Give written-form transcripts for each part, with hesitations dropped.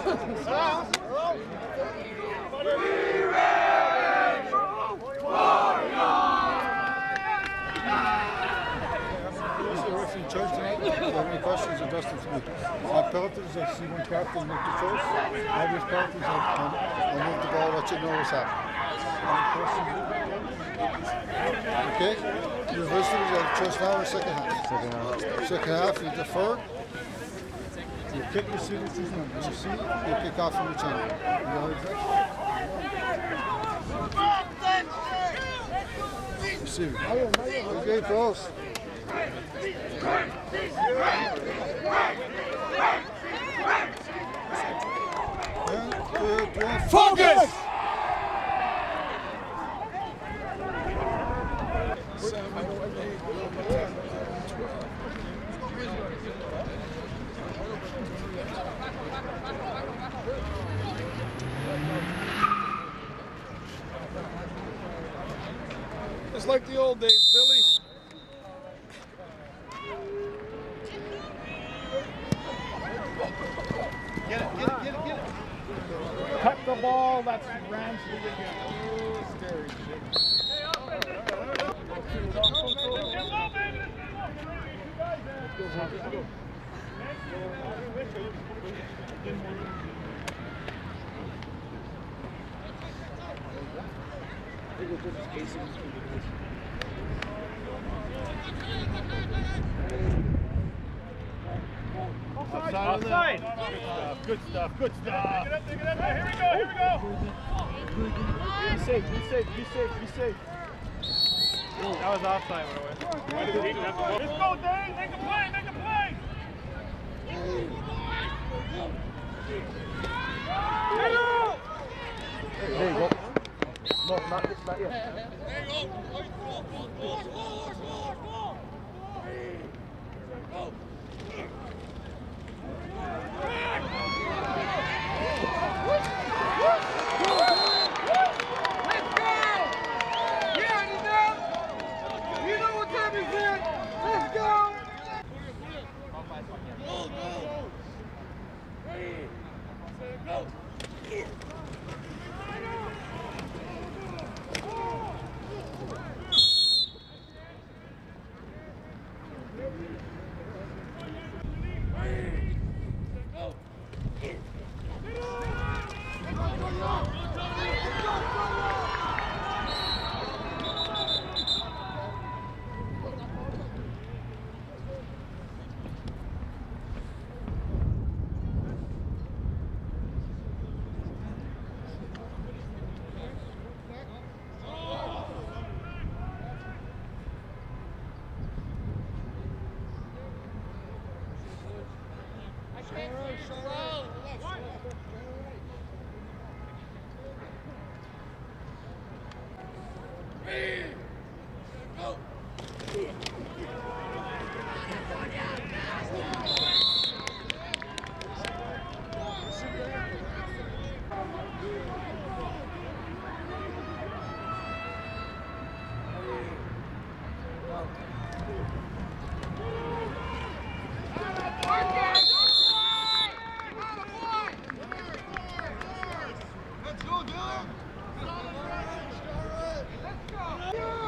Charge tonight. If you have any questions, address them to me. Penalties, I see one captain make the choice. Obvious penalties, I'll move the ball, let you know what's happening. Okay? Your visitors have choice now or second half? Second half, you defer. You kick the seat with your number. You see, you kick off from the channel. You see. Okay, pros. Focus! It's like the old days, Billy. Get it. Cut the ball, that's Ramsey again. Oh, scary shit. Offside. Good stuff. Get up there. Here we go. Be safe. That was offside, by the way. Let's go, Dane. Make a play. There you go. No, not yet. There you go. Let's go!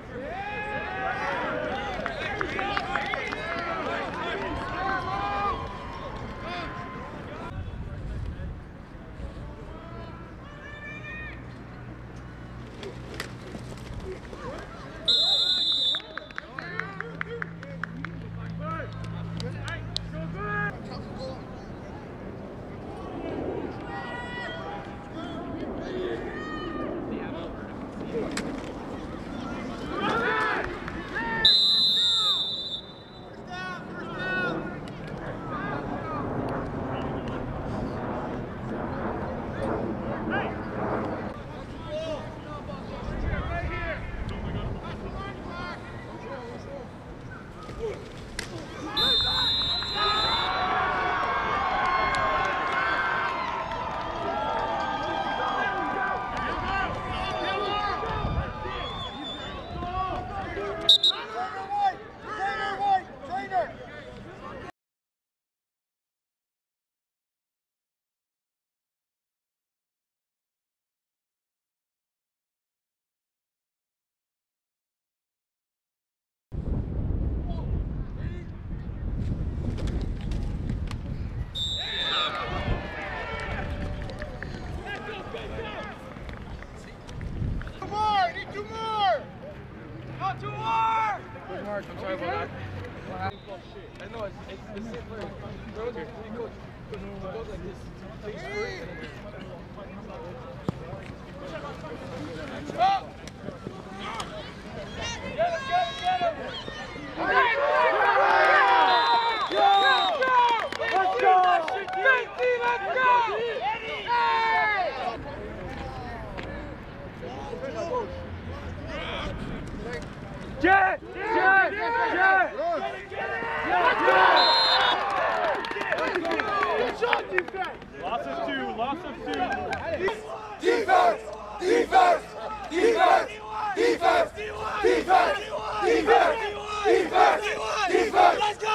I'm sorry about that. I know it's the same way. Coach, it goes like this. Takes first. Get him! Jet! Good shot, defense! Lots of two. Defense! Let's go!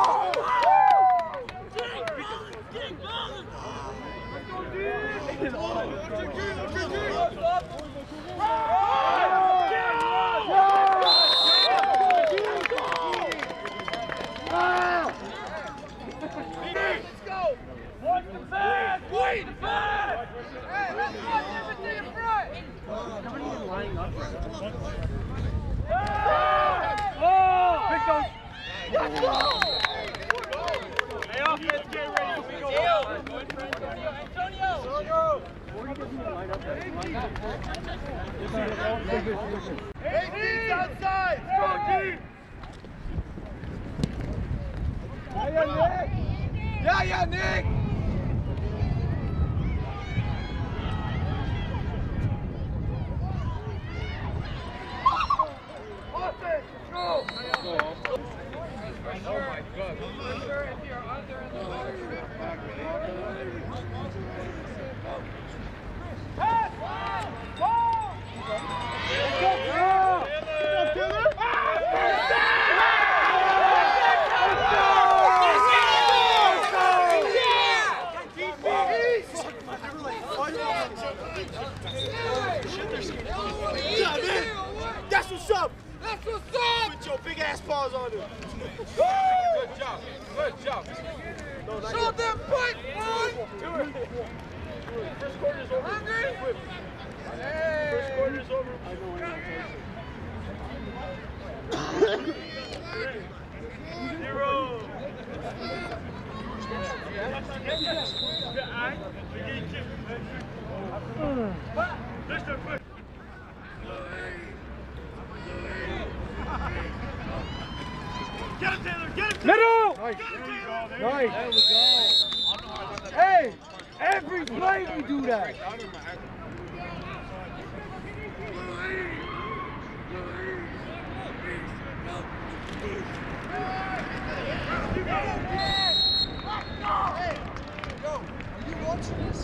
Outside! Go deep! Yeah, Nick! That's what's up! That's what's up! Put your big ass paws on it. Good job. Show them foot, boy! First quarter's over. Hungry? First quarter's over. Zero. Get him, Taylor! Get him, Taylor! Middle! Nice. Nice. There we go. Hey, every play we do that. Yo, are you watching this?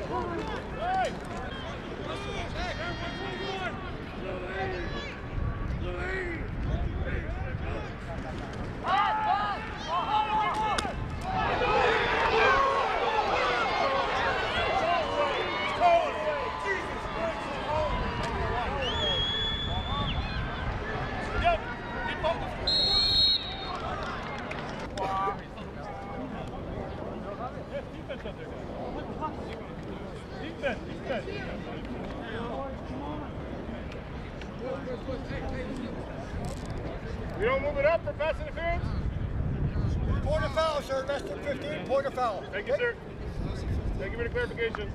You don't move it up for pass interference? Point of foul, sir. Less than 15. Point of foul. Thank you, sir. Thank you for the clarification.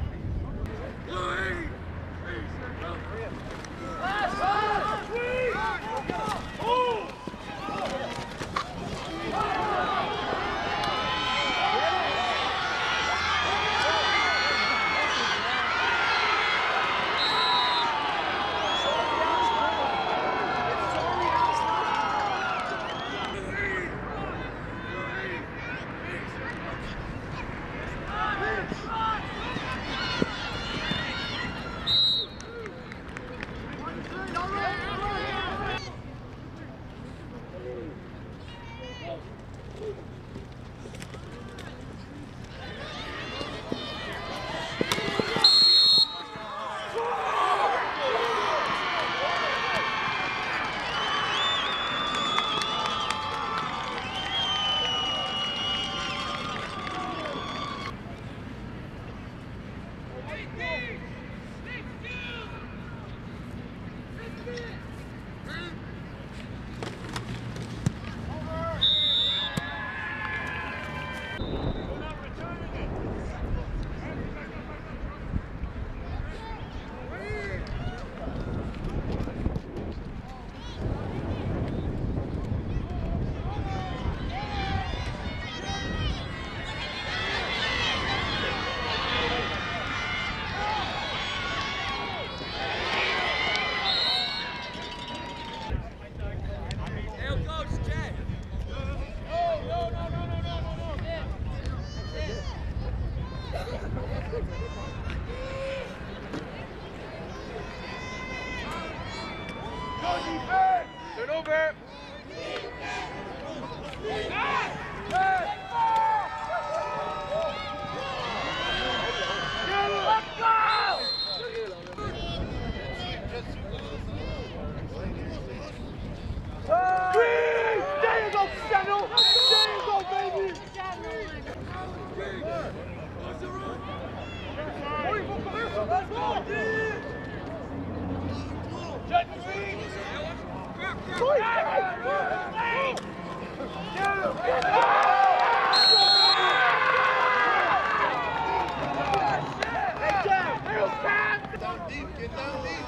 Turnover! There you go, Samuel! There you go, baby! Let's go! Down deep, get down deep.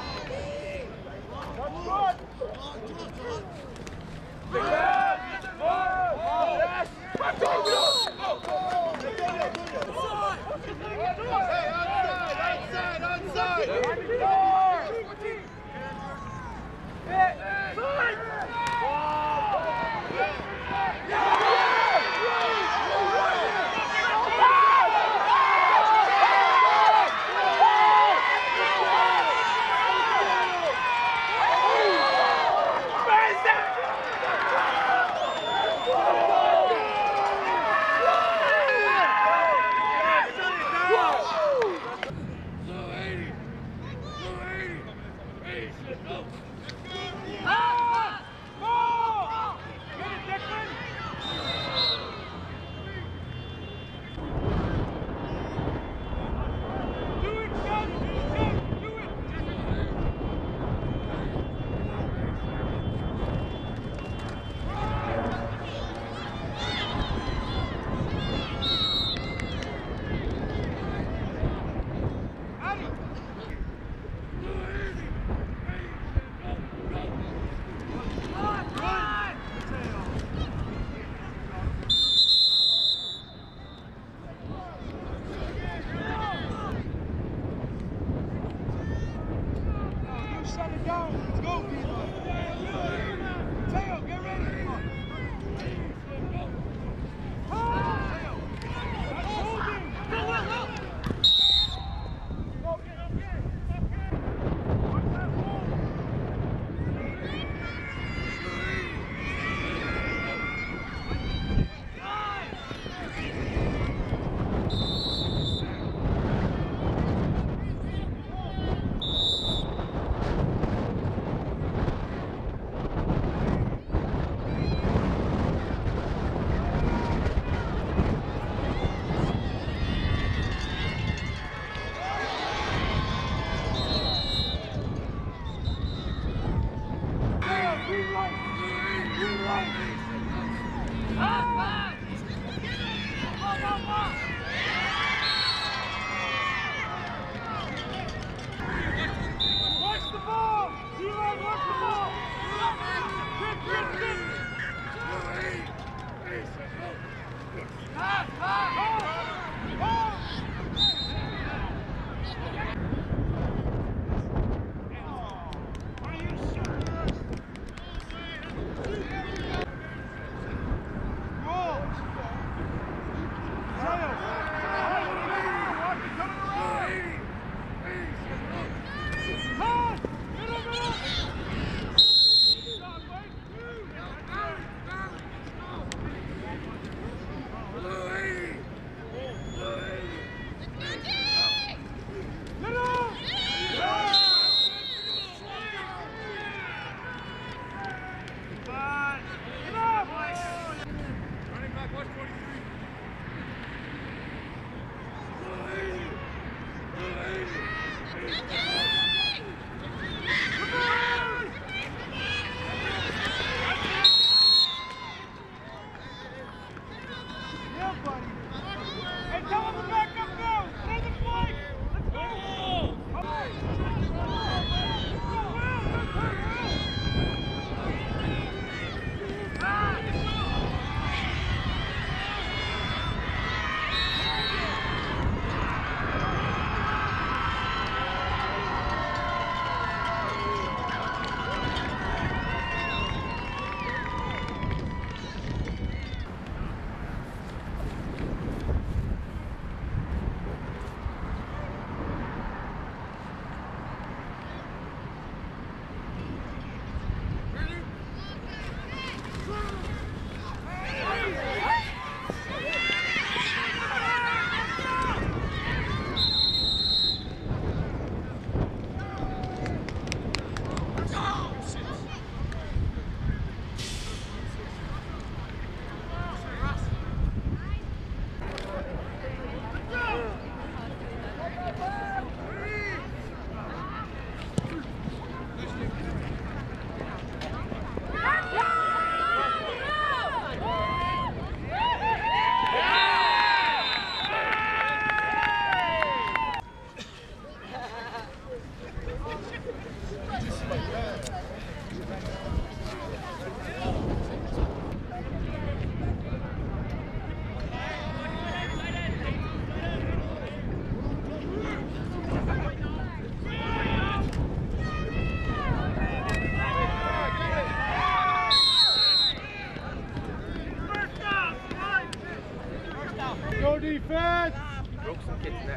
Go defense! Broke some kid's neck.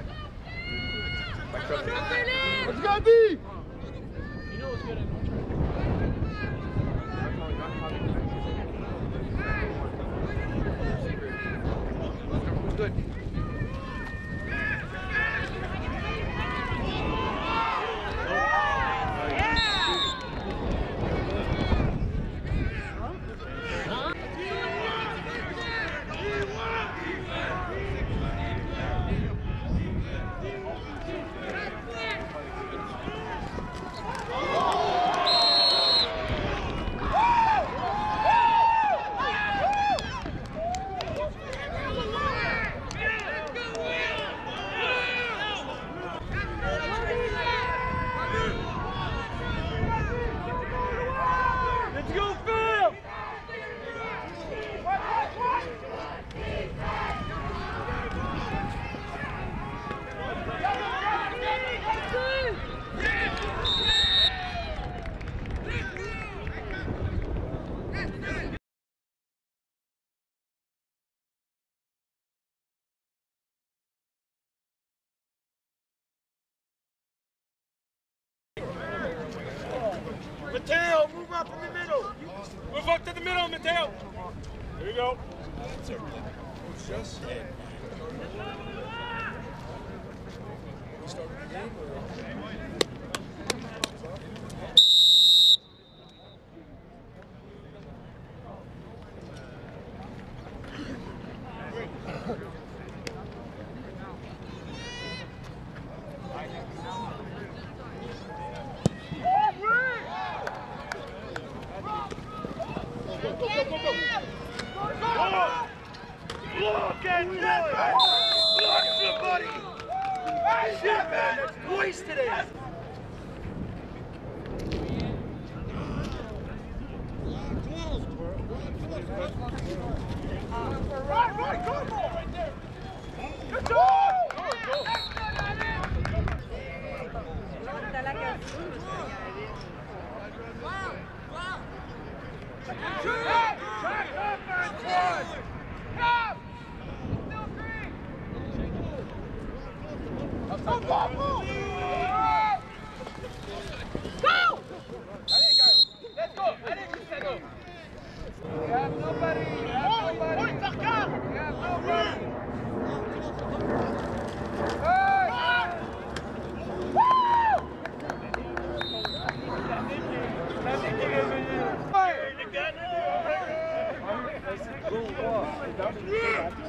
Let's go D! You know what's good at good. Mateo, move up in the middle. Move up to the middle, Mateo. There you go. Look at that! Look, somebody! Shit, man! That's wasted it! Right, go! Right there! Good job!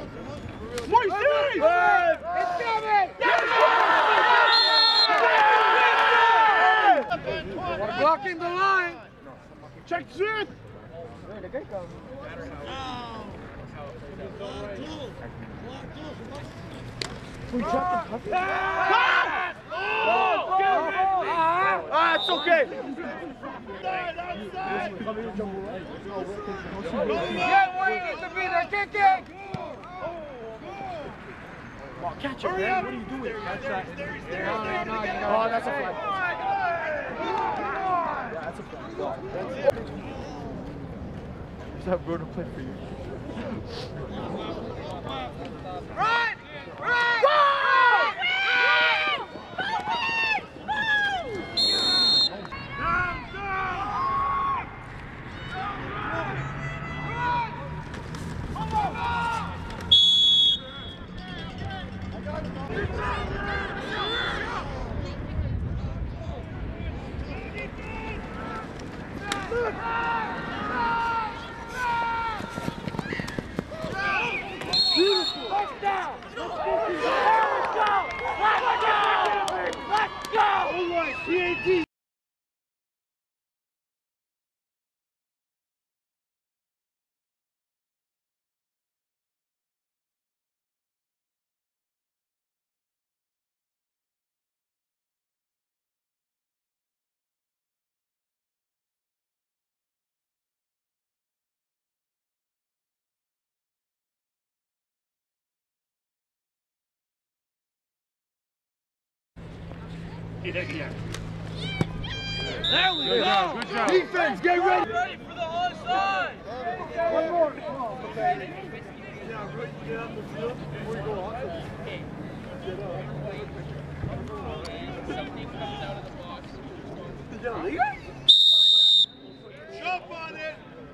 Moisés! It's coming! Walking the line. Check it. It's okay. Yeah, where you need to be there, kick it. Catch it, man. What are you doing? Catch that. Oh, that's a flag. Yeah, that's a flag. Just have Bruno play for you. Run! Run! Go! There we go. Good job. Defense, get ready. Ready for the onside. One more. Okay. Yeah, right. Get on the field before you go off. Something comes out of the box. Jump on it!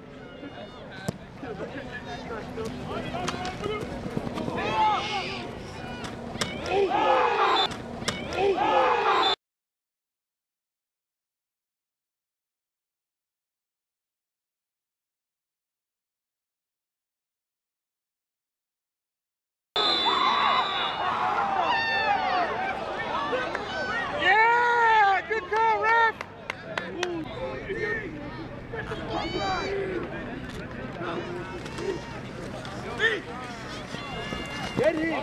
Yeah, good call, ref. Get him.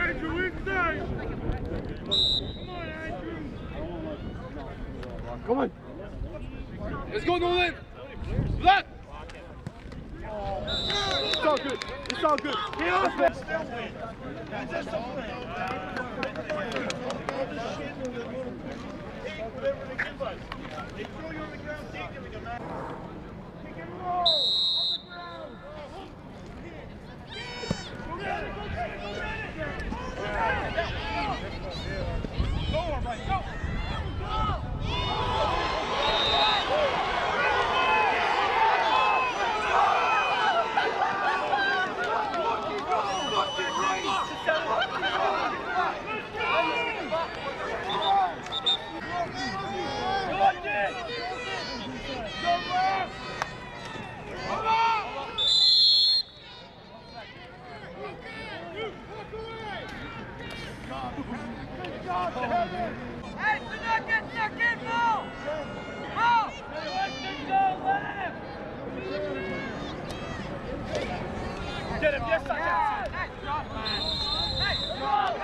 Andrew, inside! Come on, Let's go, Nolan! Left! It's all good. It's all good. Get off it. They throw you on the ground, take it like a man. Pick and roll! On the ground! Go get it! Go get it! Go get it! Go on, right, go! Hey, do not get stuck in, Mo! Mo! Go left! Get him. Yes, I can. Nice job, man! Nice job!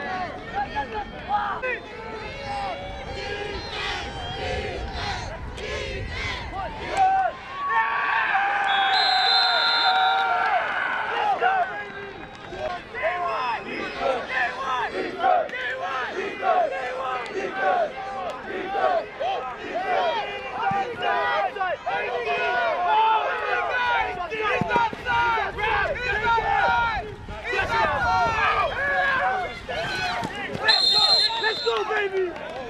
Let's go, baby.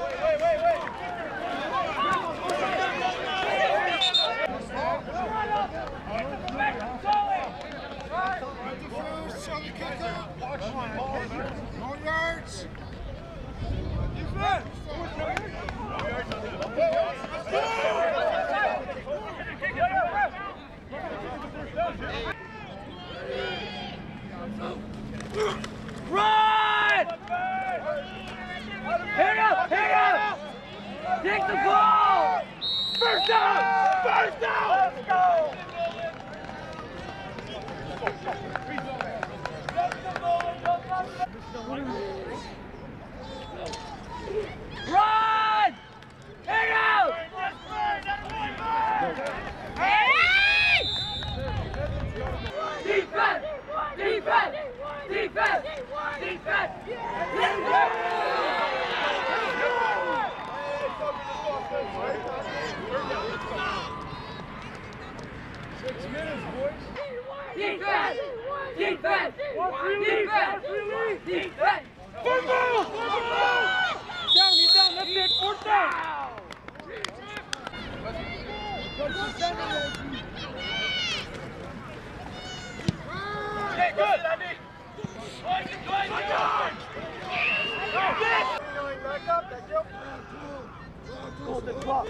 No yards! Run! Hang up! Hang up! Take the ball! First down! First down! Let's go! Run! Hang out! Defense! Defense! Defense! Defense! Let's Defense! Defense! Defense! Defense! Football! Down, he's down, that's it, fourth down! Hey, good, Andy! Back up, thank you. Hold the clock.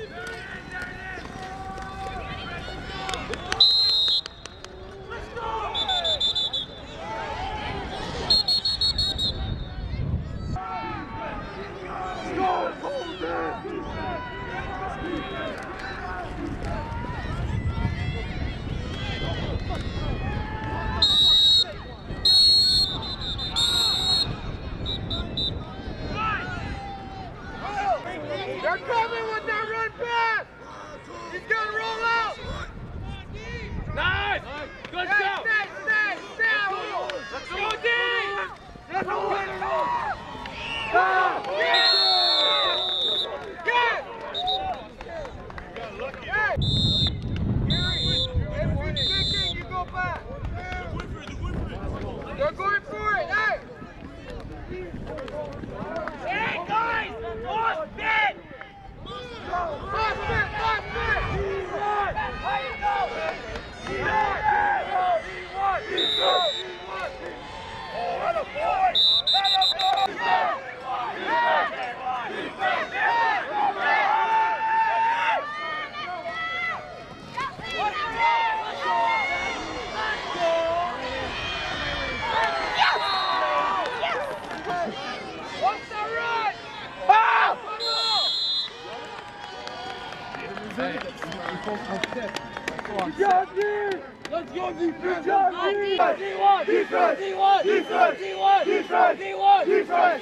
They're coming with that run pass! He's gonna roll out! Nice! Good job! Stay! Let's go, D! Let's you go back! They're going for it! Hey! Hey, guys! Lost it! Lost it! How you go? What's the run? Hey, Let's go, defense! D1! Defense! D1! Defense! D1! Defense! D1! Defense!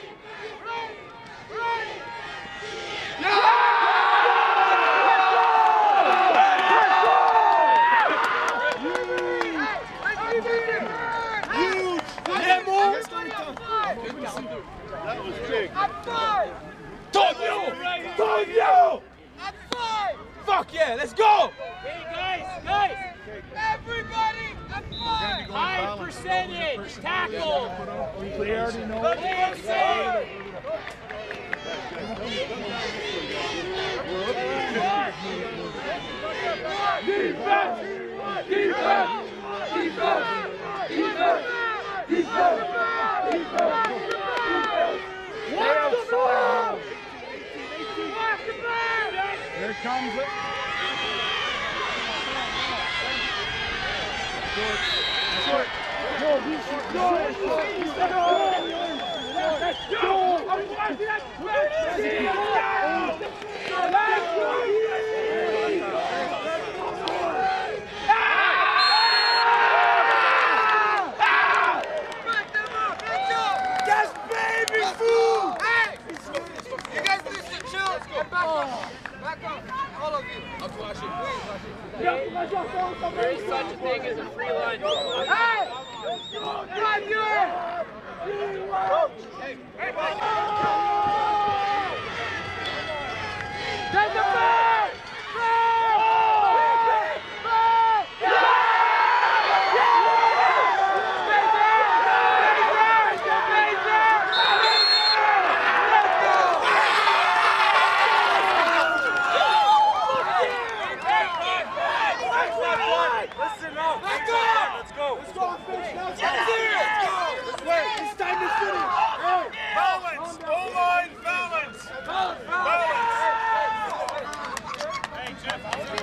That was big. Told you! Fuck yeah, let's go! Hey guys! Everybody, at 5! High percentage, tackle! They already know. Play safe! Defense! Defense! Defense! Defense! Defense! Defense! Here comes it. Short. Yes, baby, food! Hey! You guys need to chill. Get back up. Back up. All of you. There is such a thing as a free lunch. Hey! Drive you! Take the back! Balance! O-line balance! Balance! Hey, Jeff.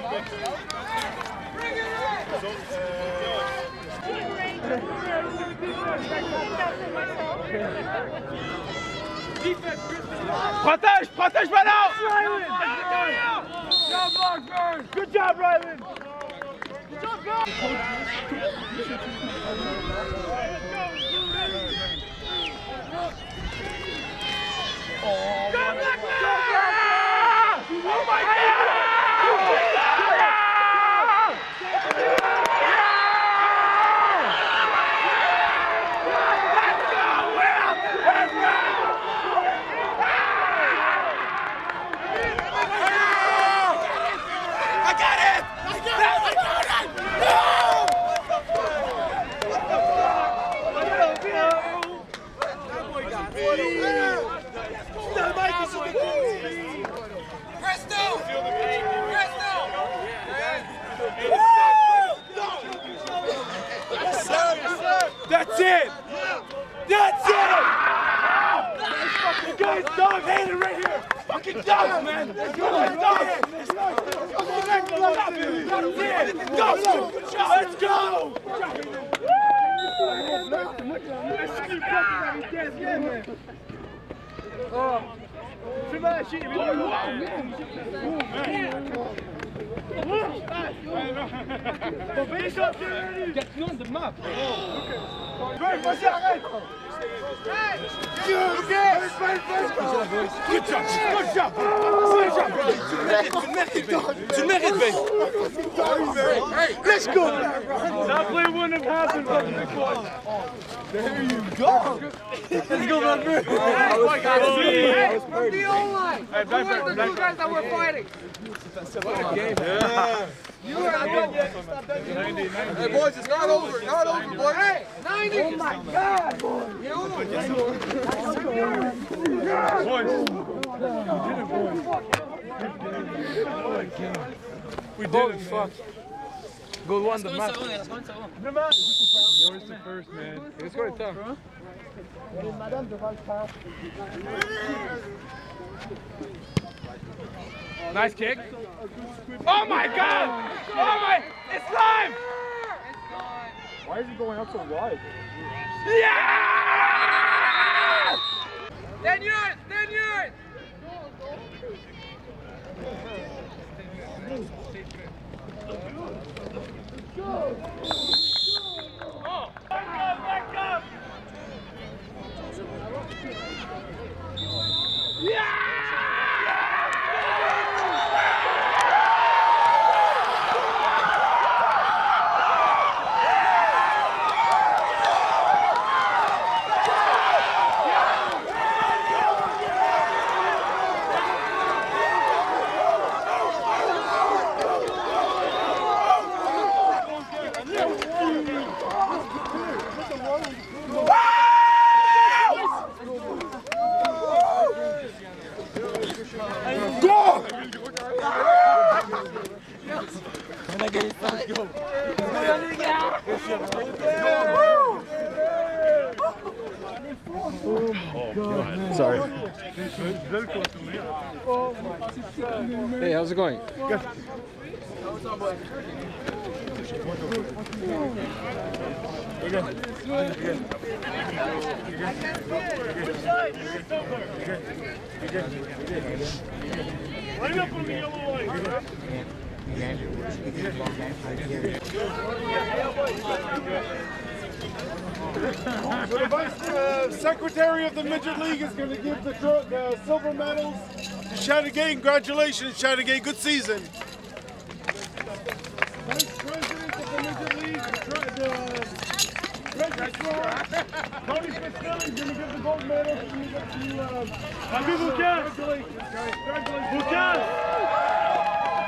Bring it Protège maintenant! Good job, Ryland! Oh my God! That's it! That's it! You guys dog hated right here! Fucking dogs, man! Let's go! Let's go! Let's go! Get you on the map. Vas-y, arrête. Good job. Tu le mérites, Ben. Let's go. That play wouldn't have happened but the big one. There you go. Let's go, brother. Hey, from the O-line. Who were the two guys that were fighting? Yeah. You were not done yet. Hey, boys, it's not over. Not over, boys. Hey, 90. Oh, my God, boy. We did it, fuck. Goal one, the match. Where's the first, man? Let's go to Nice kick. Oh my God! Oh my! It's live! Why is he going out so wide? Yeah! 10 yards. 10 yards. Back up! Sorry. Hey, how's it going? Good. Line up on the yellow line. So the Vice Secretary of the Midget League is going to give the silver medals to Chateauguay. Congratulations, Chateauguay. Good season. Vice President of the Midget League, Registrar, Tony Fitzgerald is going to give the gold medal to Happy Lucas! Congratulations. Lucas!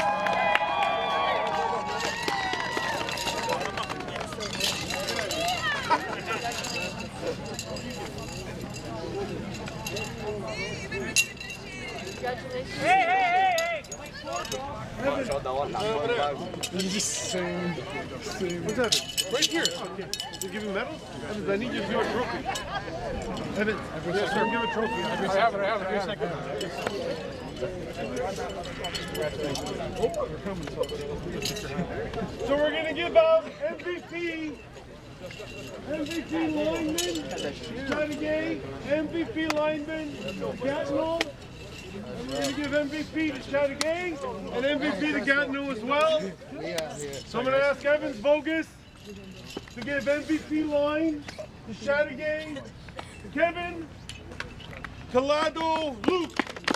Hey! What's that? Right here. You give him medals? Evans, I need you to give a trophy. Evans, yes, sir. Give a trophy. I have it. So we're going to give out MVP lineman, Chateauguay, MVP lineman, Gatineau. And we're going to give MVP to Chateauguay and MVP to Gatineau as well. So I'm going to ask Evans Vogus to give MVP line to Chateauguay, Kevin, Collado, Luke.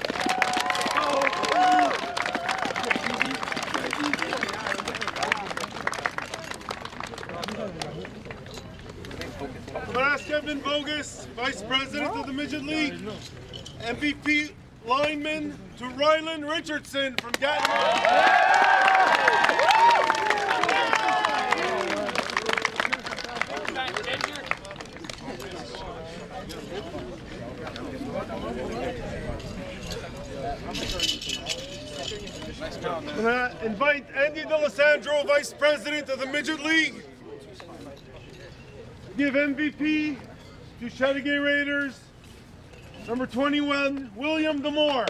I'm going to ask Kevin Vogus, Vice President of the Midget League, MVP lineman to Rylan Richardson from Gatineau. I'm going to invite Andy D'Alessandro, Vice President of the Midget League, give MVP to Chateauguay Raiders, number 21, William Demore.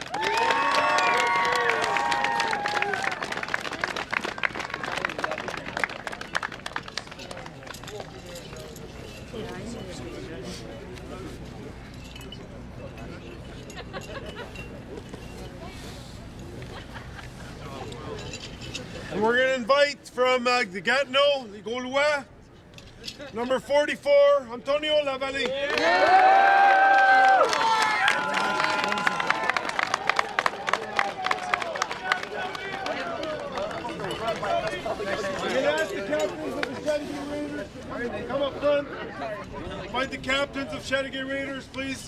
And we're going to invite from the Gatineau, the Gaulois, number 44, Antonio Lavallée. I'm going to ask the captains of the Chateauguay Raiders to come up front. Invite the captains of Chateauguay Raiders, please.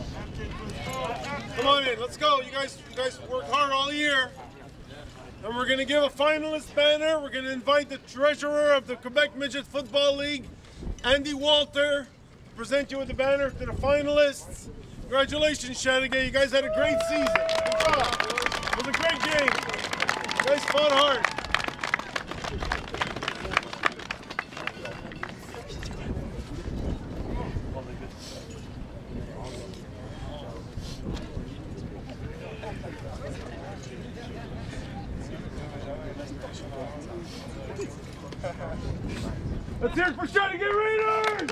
Come on in, let's go. You guys worked hard all year. And we're going to give a finalist banner. We're going to invite the treasurer of the Quebec Midget Football League, Andy Walter, to present you with the banner to the finalists. Congratulations, Chateauguay. You guys had a great season. Good job. It was a great game. You guys fought hard. Let's hear it for Chateauguay Raiders!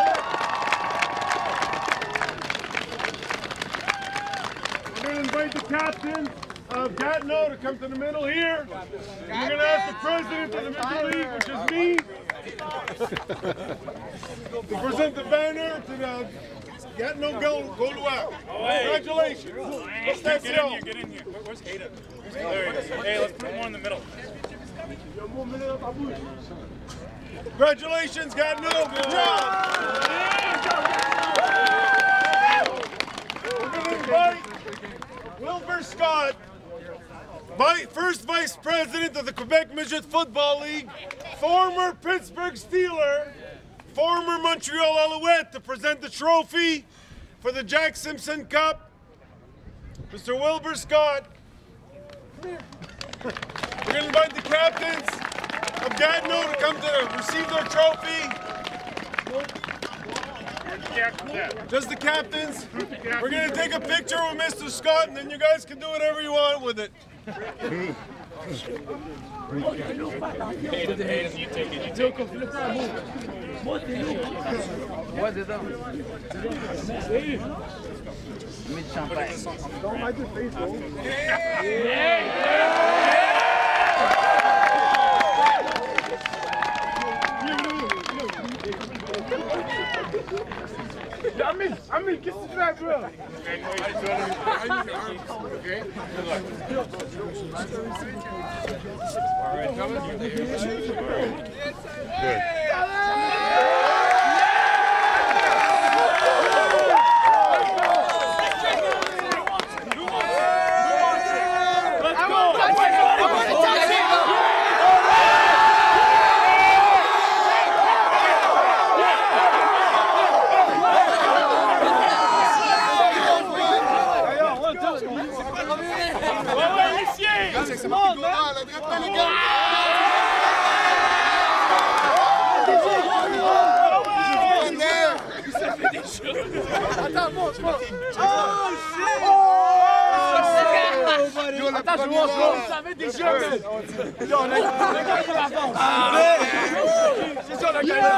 We're going to invite the captain of Gatineau to come to the middle here. We're going to ask the president of the Midget League, which is me, To present the banner to the Gatineau Gaulois. Congratulations. Get in here, get in here. Where's Hayden? There he is. Hey, let's put him more in the middle. Congratulations, Gatineau. Good job. We're going to invite Wilbur Scott, first Vice President of the Quebec Midget Football League, former Pittsburgh Steeler, former Montreal Alouette, to present the trophy for the Jack Simpson Cup. Mr. Wilbur Scott. We're going to invite the captains of Gatineau to come to receive their trophy. Just the captains. We're going to take a picture with Mr. Scott, and then you guys can do whatever you want with it. Hayden, you take it. You take it. Mid champagne. Don't hide your face, bro. Amine, qu'est-ce que tu fais, bro? Attends, je vois ça. Ça avait des jeux, mais... On a gagné l'avance. C'est ça, on a gagné.